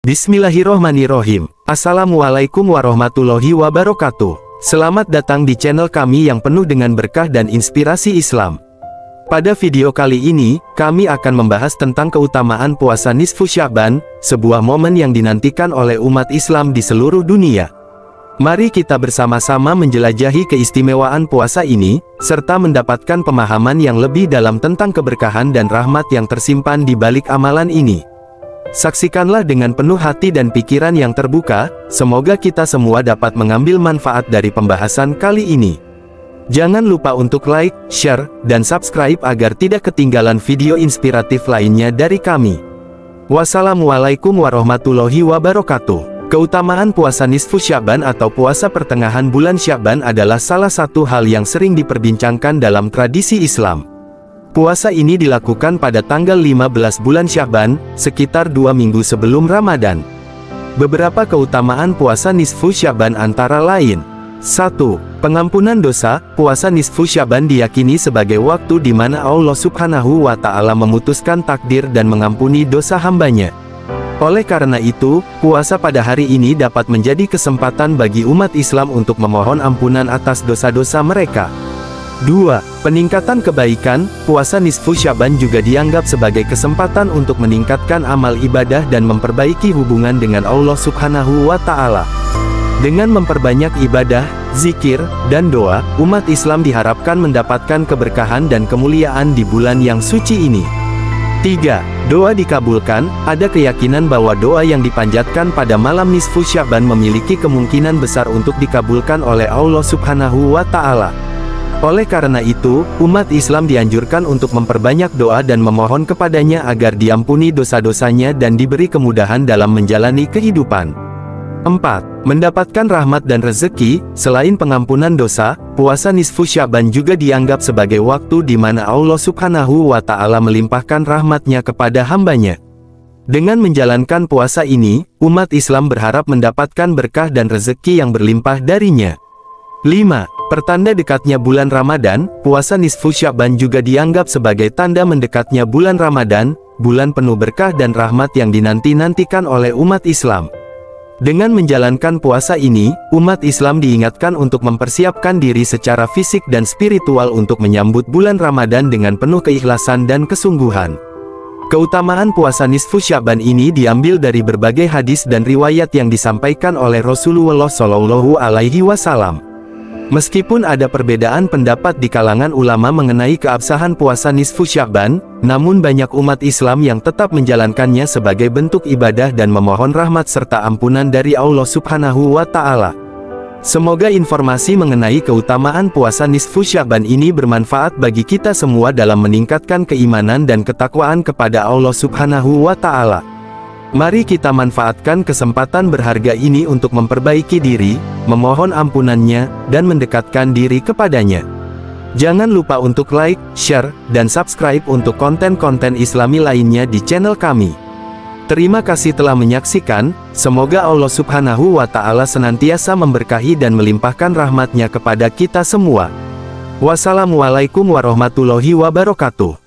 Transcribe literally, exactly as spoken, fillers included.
Bismillahirrohmanirrohim. Assalamualaikum warahmatullahi wabarakatuh. Selamat datang di channel kami yang penuh dengan berkah dan inspirasi Islam. Pada video kali ini, kami akan membahas tentang keutamaan puasa nisfu Sya'ban, sebuah momen yang dinantikan oleh umat Islam di seluruh dunia. Mari kita bersama-sama menjelajahi keistimewaan puasa ini, serta mendapatkan pemahaman yang lebih dalam tentang keberkahan dan rahmat yang tersimpan di balik amalan ini. Saksikanlah dengan penuh hati dan pikiran yang terbuka, semoga kita semua dapat mengambil manfaat dari pembahasan kali ini. Jangan lupa untuk like, share, dan subscribe agar tidak ketinggalan video inspiratif lainnya dari kami. Wassalamualaikum warahmatullahi wabarakatuh. Keutamaan puasa nisfu Sya'ban atau puasa pertengahan bulan Sya'ban adalah salah satu hal yang sering diperbincangkan dalam tradisi Islam. Puasa ini dilakukan pada tanggal lima belas bulan Sya'ban, sekitar dua minggu sebelum Ramadan. Beberapa keutamaan puasa nisfu Sya'ban antara lain. satu. Pengampunan dosa. Puasa nisfu Sya'ban diyakini sebagai waktu di mana Allah Subhanahu wa Ta'ala memutuskan takdir dan mengampuni dosa hambanya. Oleh karena itu, puasa pada hari ini dapat menjadi kesempatan bagi umat Islam untuk memohon ampunan atas dosa-dosa mereka. dua. Peningkatan kebaikan. Puasa nisfu Sya'ban juga dianggap sebagai kesempatan untuk meningkatkan amal ibadah dan memperbaiki hubungan dengan Allah Subhanahu wa Ta'ala. Dengan memperbanyak ibadah, zikir, dan doa, umat Islam diharapkan mendapatkan keberkahan dan kemuliaan di bulan yang suci ini. tiga. Doa dikabulkan. Ada keyakinan bahwa doa yang dipanjatkan pada malam nisfu Sya'ban memiliki kemungkinan besar untuk dikabulkan oleh Allah Subhanahu wa Ta'ala. Oleh karena itu, umat Islam dianjurkan untuk memperbanyak doa dan memohon kepadanya agar diampuni dosa-dosanya dan diberi kemudahan dalam menjalani kehidupan. empat. Mendapatkan rahmat dan rezeki. Selain pengampunan dosa, puasa nisfu Sya'ban juga dianggap sebagai waktu di mana Allah Subhanahu wa Ta'ala melimpahkan rahmatnya kepada hambanya. Dengan menjalankan puasa ini, umat Islam berharap mendapatkan berkah dan rezeki yang berlimpah darinya. lima. Pertanda dekatnya bulan Ramadan. Puasa nisfu Sya'ban juga dianggap sebagai tanda mendekatnya bulan Ramadan, bulan penuh berkah dan rahmat yang dinanti-nantikan oleh umat Islam. Dengan menjalankan puasa ini, umat Islam diingatkan untuk mempersiapkan diri secara fisik dan spiritual untuk menyambut bulan Ramadan dengan penuh keikhlasan dan kesungguhan. Keutamaan puasa nisfu Sya'ban ini diambil dari berbagai hadis dan riwayat yang disampaikan oleh Rasulullah Shallallahu Alaihi Wasallam. Meskipun ada perbedaan pendapat di kalangan ulama mengenai keabsahan puasa nisfu Sya'ban, namun banyak umat Islam yang tetap menjalankannya sebagai bentuk ibadah dan memohon rahmat serta ampunan dari Allah Subhanahu wa Ta'ala. Semoga informasi mengenai keutamaan puasa nisfu Sya'ban ini bermanfaat bagi kita semua dalam meningkatkan keimanan dan ketakwaan kepada Allah Subhanahu wa Ta'ala. Mari kita manfaatkan kesempatan berharga ini untuk memperbaiki diri, memohon ampunannya, dan mendekatkan diri kepadanya. Jangan lupa untuk like, share, dan subscribe untuk konten-konten Islami lainnya di channel kami. Terima kasih telah menyaksikan, semoga Allah Subhanahu wa Ta'ala senantiasa memberkahi dan melimpahkan rahmatnya kepada kita semua. Wassalamualaikum warahmatullahi wabarakatuh.